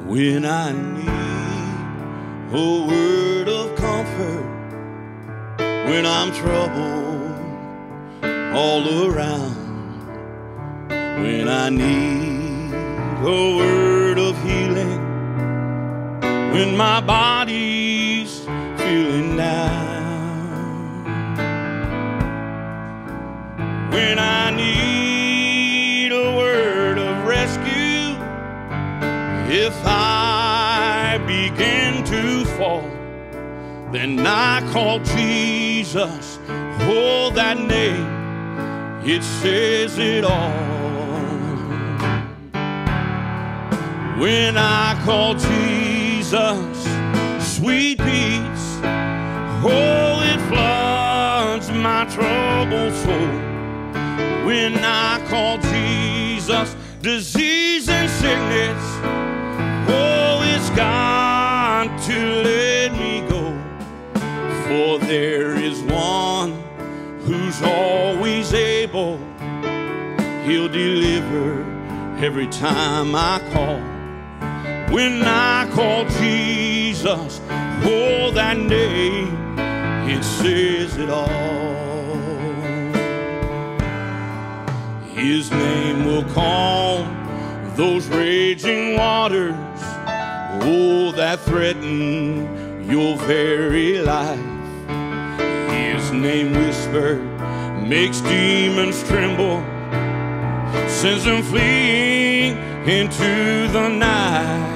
when I need a word of comfort, when I'm troubled all around, when I need a word of healing, when my body's feeling down, when I need a word of rescue, if I begin to fall, then I call Jesus. Oh, that name, it says it all. When I call Jesus, sweet peace, oh, it floods my troubled soul. When I call Jesus, disease and sickness, oh, it's got to let me go. For there is one who's always able. He'll deliver every time I call. When I call Jesus, oh, that name, it says it all. His name will calm those raging waters, oh, that threaten your very life. His name whispered makes demons tremble, sends them fleeing into the night.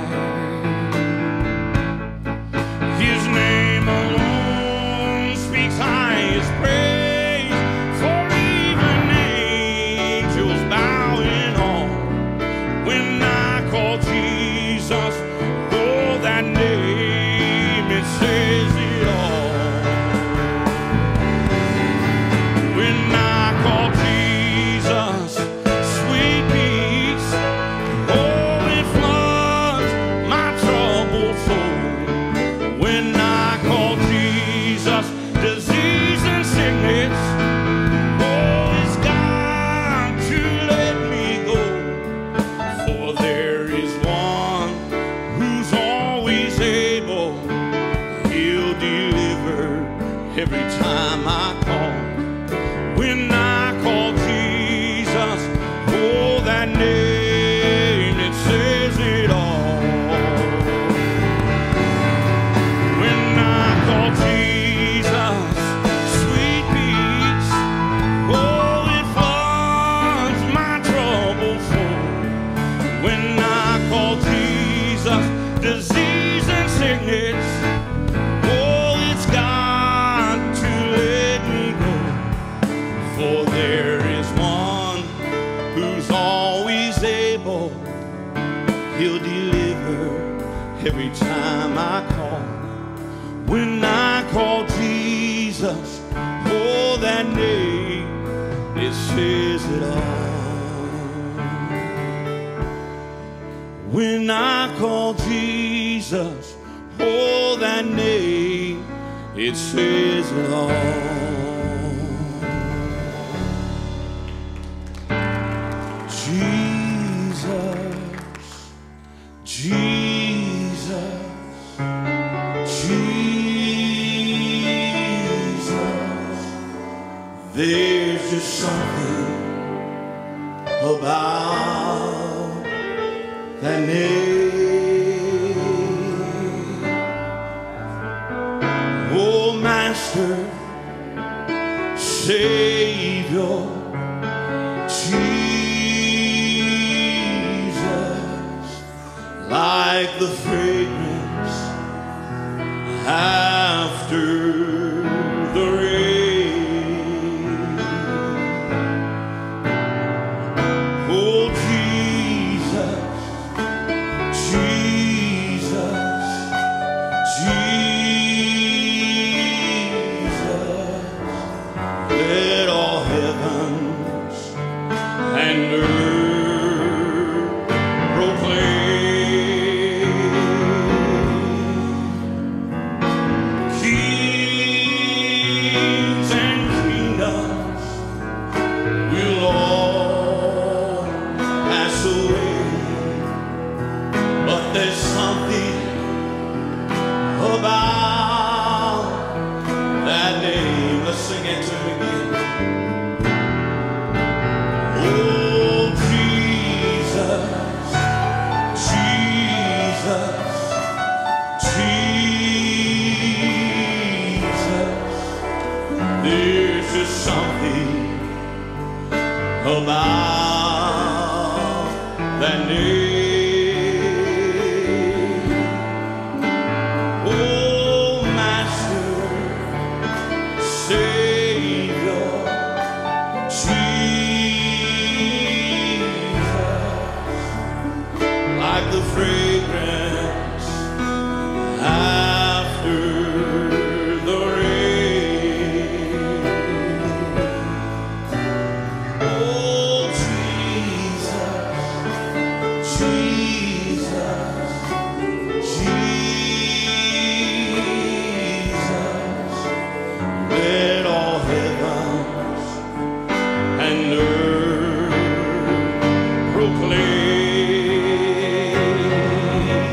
His name alone speaks highest praise, for even angels bow in awe. When I call Jesus, oh, that name, it says it all. When I call Jesus, sweet peace, oh, it floods my troubled soul. When I call Jesus, disease and sickness, oh, it's got to let me go. For there is one who's always able. He'll deliver every time I call. When I call Jesus, oh, that name, it says it all. When I call Jesus, sweet peace, oh, it floods my troubled soul. When I call Jesus, disease and sickness, oh, it's got to let me go. For there is one who's always able. He'll deliver every time I call. When I call Jesus, oh, that name, it says it all. When I call Jesus, oh, that name, it says it all. Jesus, Jesus, Jesus. There's just something about that name. Oh, Master, Savior, Jesus, like the fragrance after the rain. Oh, Jesus, Jesus, Jesus, let all heavens and earth proclaim. Kings and kingdoms will all pass away, but there's some about that name. Oh, Master, Savior, Jesus, like the fragrance after the rain. Oh, Jesus, Jesus, Jesus, let all heavens and earth proclaim.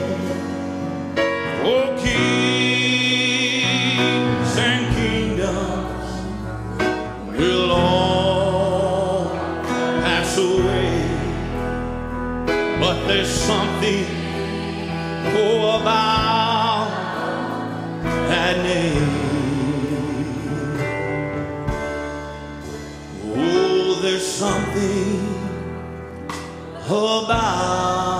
Oh, kings and kingdoms will all pass away, but there's something about that name. Oh, there's something about